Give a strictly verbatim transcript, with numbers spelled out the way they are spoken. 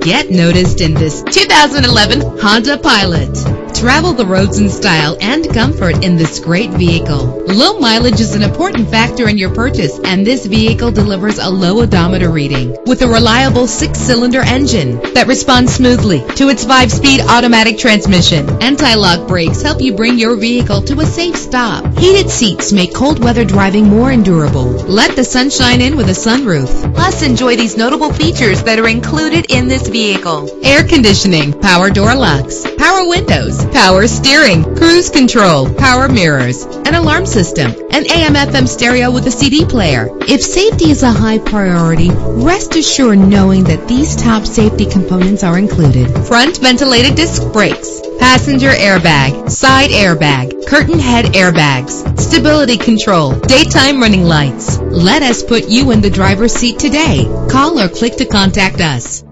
Get noticed in this two thousand eleven Honda Pilot. Travel the roads in style and comfort in this great vehicle. Low mileage is an important factor in your purchase, and this vehicle delivers a low odometer reading with a reliable six-cylinder engine that responds smoothly to its five-speed automatic transmission. Anti-lock brakes help you bring your vehicle to a safe stop. Heated seats make cold weather driving more endurable. Let the sunshine in with a sunroof. Plus, enjoy these notable features that are included in this vehicle: air conditioning, power door locks, power windows, power steering, cruise control, power mirrors, an alarm system, an A M F M stereo with a C D player. If safety is a high priority, rest assured knowing that these top safety components are included: front ventilated disc brakes, passenger airbag, side airbag, curtain head airbags, stability control, daytime running lights. Let us put you in the driver's seat today. Call or click to contact us.